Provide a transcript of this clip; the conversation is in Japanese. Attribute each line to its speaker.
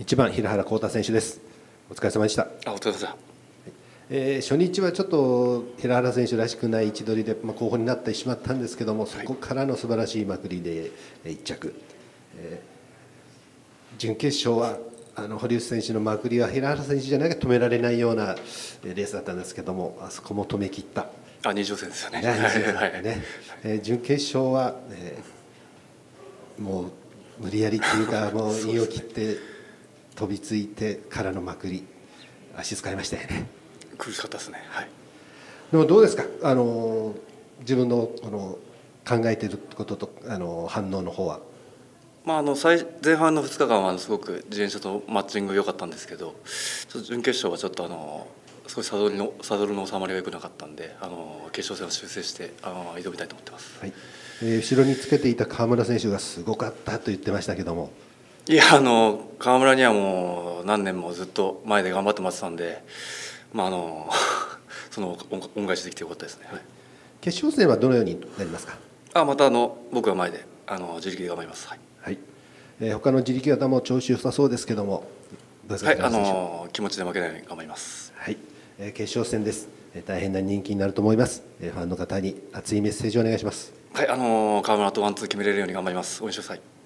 Speaker 1: 1番平原浩太選手です。お疲れ様でした。
Speaker 2: お疲れ様でした。
Speaker 1: 初日はちょっと平原選手らしくない位置取りで、後方になってしまったんですけども、そこからの素晴らしいまくりで1着、準決勝は堀内選手のまくりは平原選手じゃなきゃ止められないようなレースだったんですけども、あそこも止めきった。
Speaker 2: 二条戦ですよね。
Speaker 1: 準決勝は、もう無理やりっていうか、もう意を切って飛びついてからのまくり、足使いましたよね。
Speaker 2: 苦しかったですね。はい。
Speaker 1: でもどうですか、自分の考えていることと反応の方は。
Speaker 2: 前半の2日間はすごく自転車とマッチング良かったんですけど、ちょっと準決勝はちょっと少しサドルの収まりが良くなかったんで、決勝戦を修正して挑みたいと思ってます。
Speaker 1: はい。後ろにつけていた川村選手がすごかったと言ってましたけども。
Speaker 2: いや川村にはもう何年もずっと前で頑張ってもらってたんで、その恩返しできてよかったですね。はい、
Speaker 1: 決勝戦はどのようになりますか。
Speaker 2: また僕は前で自力で頑張ります。はい。
Speaker 1: はい。他の自力型も調子良さそうですけども、どうですか。
Speaker 2: はい、気持ちで負けないように頑張ります。
Speaker 1: はい。決勝戦です。大変な人気になると思います。ファンの方に熱いメッセージをお願いします。
Speaker 2: はい、川村とワンツー決めれるように頑張ります。応援してください。